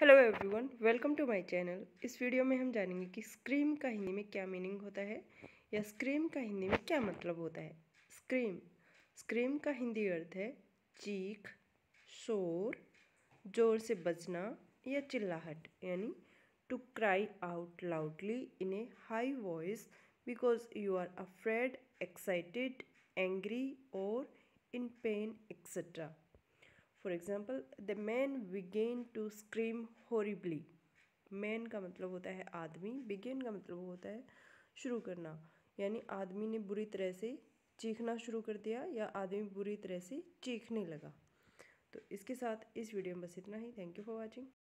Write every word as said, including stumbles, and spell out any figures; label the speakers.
Speaker 1: Hello everyone, welcome to my channel. इस video में हम जानेंगे कि स्क्रीम का हिंदी में क्या मीनिंग होता है या स्क्रीम का हिंदी में क्या मतलब होता है। स्क्रीम स्क्रीम का हिंदी अर्थ है चीख, शोर, जोर से बजना या चिल्लाहट, यानी to cry out loudly in a high voice because you are afraid, excited, angry और in pain etcetera. For example, the man began to scream horribly. Man का मतलब होता है आदमी, बिगेन का मतलब होता है शुरू करना, यानी आदमी ने बुरी तरह से चीखना शुरू कर दिया या आदमी बुरी तरह से चीखने लगा। तो इसके साथ इस वीडियो में बस इतना ही। Thank you for watching.